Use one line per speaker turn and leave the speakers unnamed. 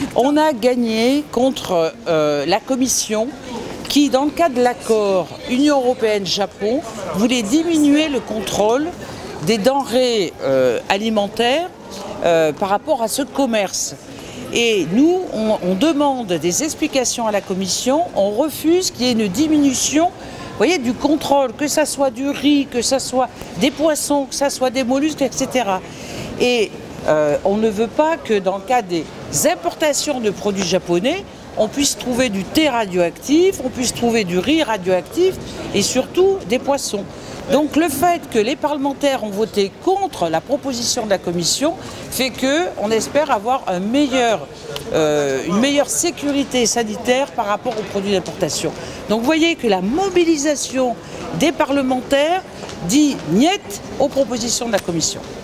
On a gagné contre la Commission qui, dans le cadre de l'accord Union européenne-Japon, voulait diminuer le contrôle des denrées alimentaires par rapport à ce commerce. Et nous, on demande des explications à la Commission, on refuse qu'il y ait une diminution, vous voyez, du contrôle, que ça soit du riz, que ça soit des poissons, que ça soit des mollusques, etc. Et on ne veut pas que dans le cas des importations de produits japonais, on puisse trouver du thé radioactif, on puisse trouver du riz radioactif et surtout des poissons. Donc le fait que les parlementaires ont voté contre la proposition de la Commission fait qu'on espère avoir une meilleure sécurité sanitaire par rapport aux produits d'importation. Donc vous voyez que la mobilisation des parlementaires dit niet aux propositions de la Commission.